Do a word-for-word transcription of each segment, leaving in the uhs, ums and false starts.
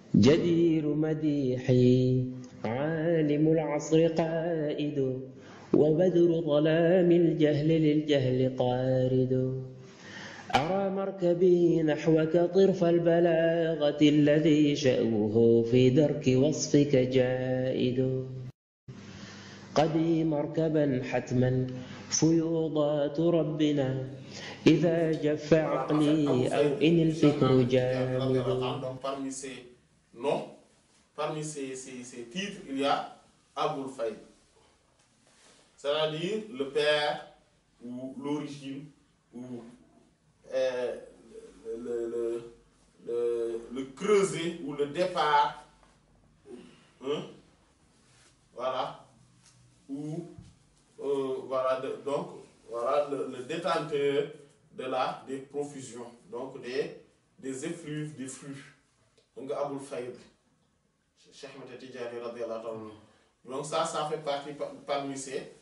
جدير مديحي عالم العصر قائد وبدر ظلام الجهل للجهل طارد أرى مركبي نحوك طرف البلاغة الذي شأوه في درك وصفك جائد قدي مركبا حتما فيوضات ربنا إذا جف عقلي أو إن الفكر جامد. Donc parmi ces noms, parmi ces, ces, ces titres, il y a Aboul Fayl, c'est-à-dire le père ou l'origine ou euh, le, le, le, le creuset ou le départ, hein, voilà, ou euh, voilà, de, donc voilà le, le détenteur de la des profusions, donc des des effluves, des flux. Donc Aboul Fayl, Cheikh Ahmed Tidiane radiyallahu anhu. Donc ça, ça fait partie parmi ces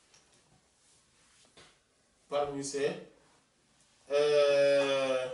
parmi ces euh,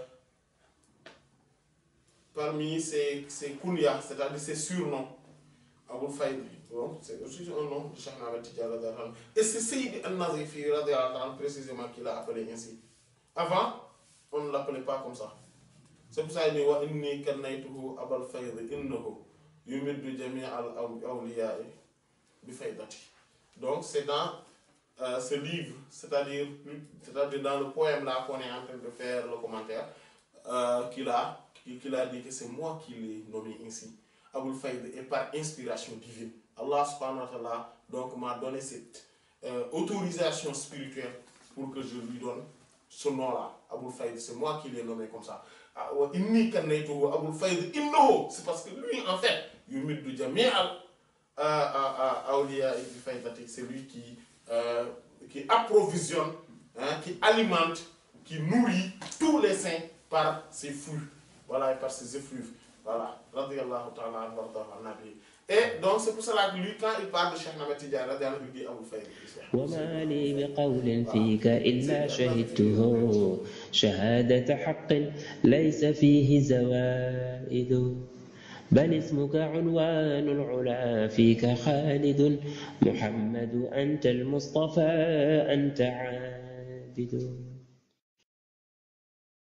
parmi ces ces kunyas, c'est-à-dire ces surnoms. Aboul Fayl, donc c'est aussi un nom de Cheikh Ahmed Tidiane radiyallahu anhu. Et c'est Seydi An-Nazifi radiyallahu anhu précisément qui l'a appelé ainsi. Avant, on ne l'appelait pas comme ça. C'est pour ça qu'il dit wa inni kannaytuhu Abal Fayl innahu yumiddu jami' al-awliya bi faydati. Donc c'est dans euh, ce livre, c'est-à-dire c'est-à-dire dans le poème là qu'on est en train de faire le commentaire, euh, qu'il a qu'il a dit que c'est moi qui l'ai nommé ainsi. Aboul Fayl est par inspiration divine. Allah subhanahu wa ta'ala donc m'a donné cette euh, autorisation spirituelle pour que je lui donne ce nom-là, Aboul Fayl. C'est moi qui l'ai nommé comme ça. Inni kannaytuhu Aboul Fayl innahu, c'est parce que lui en fait, yumiddu jami'al awliya bi faydati, c'est lui qui euh, qui approvisionne, hein, qui alimente, qui nourrit tous les saints par ses flux, voilà, et par ses effluves. Voilà, radiyallahu ta'ala anhu. Et donc c'est pour cela que lui, quand il parle de Cheikh Ahmed Tidiane, il dit Aboul Fayl. وما لي بقول فيك إلا شهدته شهادة حق ليس فيه زوائد بل اسمك عنوان العلا فيك خالد محمد أنت المصطفى أنت عابد.